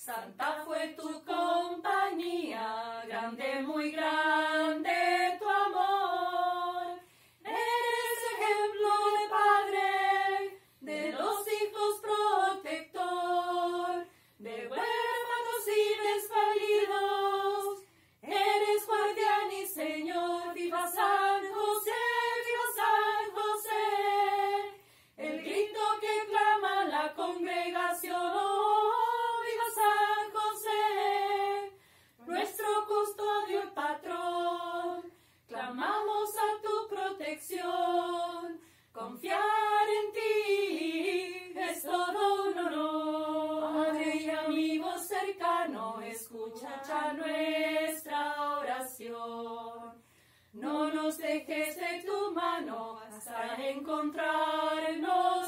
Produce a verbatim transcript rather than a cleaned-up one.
Santa fue tu compañía, grande, muy grande tu amor. Eres ejemplo de padre, de los hijos protector, de huérfanos y desvalidos. Eres guardián y Señor, viva San José, viva San José. El grito que clama la congregación. Clamamos a tu protección, confiar en ti es todo un honor. Padre y amigo cercano, escucha ya nuestra oración. No nos dejes de tu mano hasta encontrarnos